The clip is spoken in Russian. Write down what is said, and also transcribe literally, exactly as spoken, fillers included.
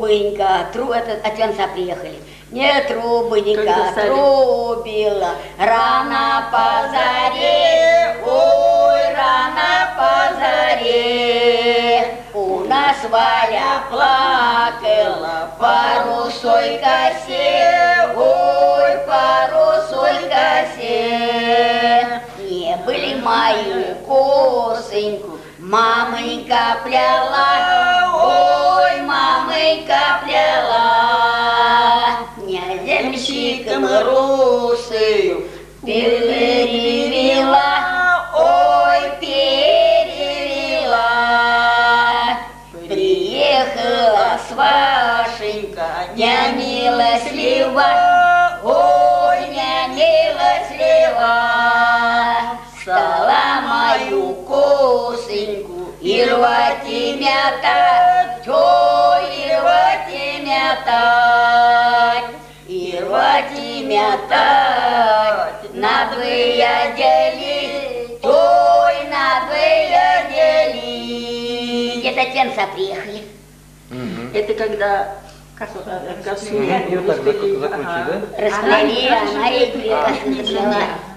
трубонька, тру, это от венца приехали. Не трубонька, трубила, рано по заре, ой, рано по заре. У нас Валя плакала по русой косе, ой, по русой косе. Не были мою косыньку, мамонька пляла, ой, мамонька пляла. Княземщиком русою перевела, ой, перевела. Приехала свашенька, нянилослива, ой, нянилослива. Стала мою косыньку и рвать и мятать, ой, и рвать и мятать, и рвать и мятать, надвое делить, ой, надвое делить. Это тенца приехали. Угу. Это когда как ну, ее так закончили, да? Расплели, а Мария приехала.